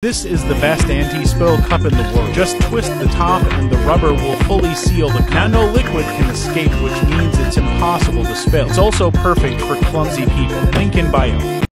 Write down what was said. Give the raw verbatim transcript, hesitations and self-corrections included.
This is the best anti-spill cup in the world. Just twist the top and the rubber will fully seal the cup. Now no liquid can escape, which means it's impossible to spill. It's also perfect for clumsy people. Link in bio.